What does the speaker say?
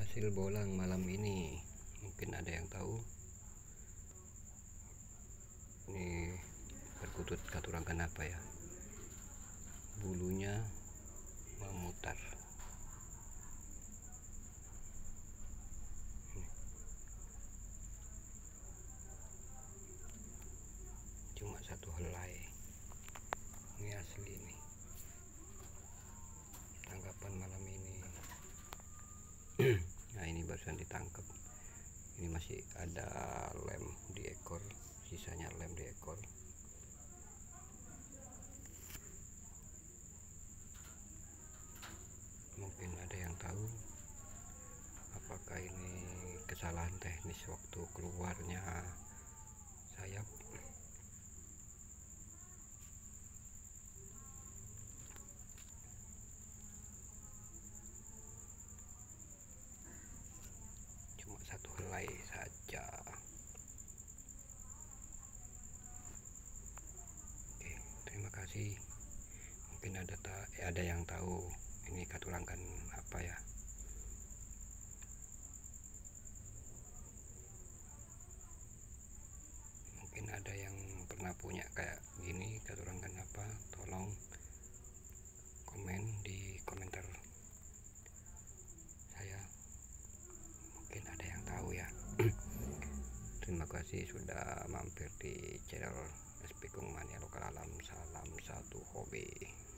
Hasil bolang malam ini, mungkin ada yang tahu. Ini perkutut katurangkan apa ya? Bulunya memutar. Cuma satu helai. Ini asli nih. Tangkapan malam ini. Nah, ini barusan ditangkap. Ini masih ada lem di ekor, sisanya lem di ekor. Mungkin ada yang tahu apakah ini kesalahan teknis waktu keluarnya sayap. Cuma satu helai saja. Oke, terima kasih. Mungkin ada yang tahu ini katurangkan apa ya? Mungkin ada yang pernah punya kayak gini, katurangkan apa? Tolong komen di komentar saya. Mungkin ada yang tahu ya. Terima kasih sudah mampir di channel SP Kung Mania Lokal Alam. Salam satu hobi.